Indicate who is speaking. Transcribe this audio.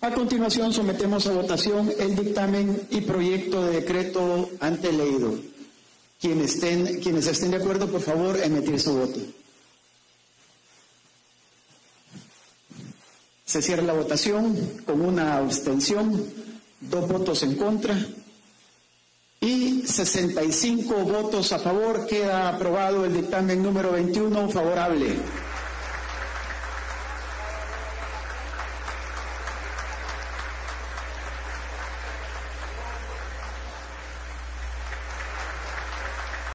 Speaker 1: A continuación, sometemos a votación el dictamen y proyecto de decreto anteleído. Quienes estén de acuerdo, por favor, emitir su voto. Se cierra la votación con una abstención, 2 votos en contra y 65 votos a favor. Queda aprobado el dictamen número 21 favorable.